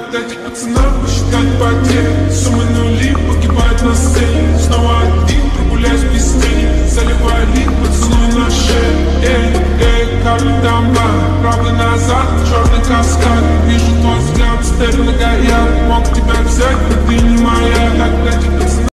вот этих пацанов посчитать потери. Суммы нули погибают на сцене. Снова один, прогуляюсь без тени. Заливаю лик, поцелуй на шее. Эй, эй, как там, правда назад, черный каскад.